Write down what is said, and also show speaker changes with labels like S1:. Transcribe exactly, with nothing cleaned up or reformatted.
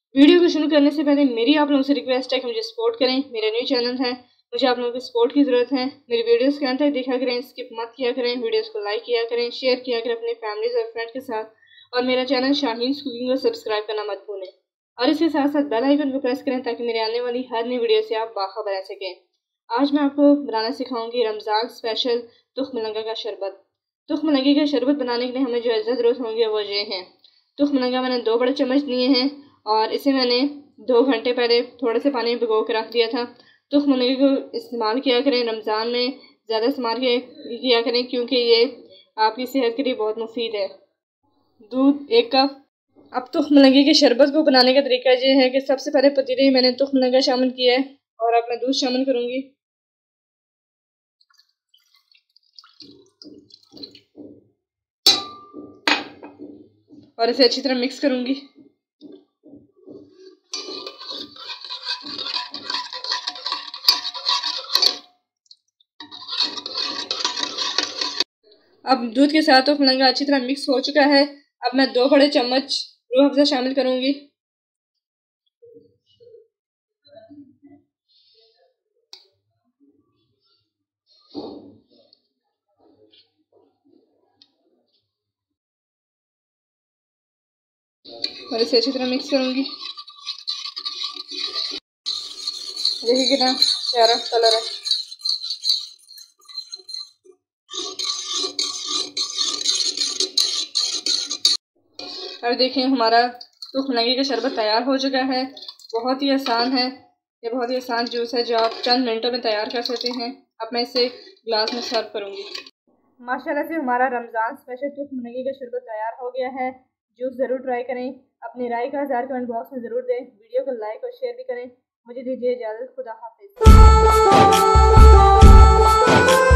S1: Video को शुरू करने से पहले मेरी आप लोगों से रिक्वेस्ट है कि मुझे सपोर्ट करें। मेरा न्यू चैनल है, मुझे आप लोगों की सपोर्ट की ज़रूरत है। मेरी वीडियोस के अंत तक देखा करें, स्किप मत किया करें, वीडियोस को लाइक किया करें, शेयर किया करें अपने फैमिलीज और फ्रेंड के साथ, और मेरा चैनल शाहीन्स कुकिंग को सब्सक्राइब करना मत भूलें। और इसके साथ साथ बेल आइकन को प्रेस करें ताकि मेरे आने वाली हर नई वीडियो से आप बाखबर रह सकें। आज मैं आपको बनाना सिखाऊंगी रमज़ान स्पेशल तुख्म लंगा का शरबत। तुख्म लंगे का शरबत बनाने के लिए हमें जो अज्जा ज़रूरत होंगे वो ये हैं। तुख्म लंगा मैंने दो बड़े चम्मच लिए हैं और इसे मैंने दो घंटे पहले थोड़े से पानी में भिगो के रख दिया था। तुख्म लंगे को इस्तेमाल किया करें, रमज़ान में ज़्यादा इस्तेमाल किया करें क्योंकि ये आपकी सेहत के लिए बहुत मुफीद है। दूध एक कप। अब तुख्म लंगे के शरबत को बनाने का तरीका ये है कि सबसे पहले पतीले में मैंने तुख्म लंगा शामिल किया है और अब मैं दूध शामिल करूँगी। और इसे अच्छी तरह मिक्स करूँगी। अब दूध के साथ तुख्म लंगा अच्छी तरह मिक्स हो चुका है। अब मैं दो बड़े चम्मच रूह अफ़ज़ा शामिल करूँगी। और इसे अच्छी तरह मिक्स करूँगी। देखिए कितना प्यारा कलर है। और देखिए हमारा तुख्म लंगे का शरबत तैयार हो चुका है। बहुत ही आसान है, ये बहुत ही आसान जूस है जो आप चंद मिनटों में तैयार कर सकते हैं। अब मैं इसे ग्लास में सर्व करूँगी। माशाल्लाह से हमारा रमज़ान स्पेशल तुख्म लंगे का शरबत तैयार हो गया है। जूस ज़रूर ट्राई करें, अपनी राय का इज़हार कमेंट बॉक्स में ज़रूर दें, वीडियो को लाइक और शेयर भी करें। मुझे दीजिए इजाज़त, खुदा हाफिज़।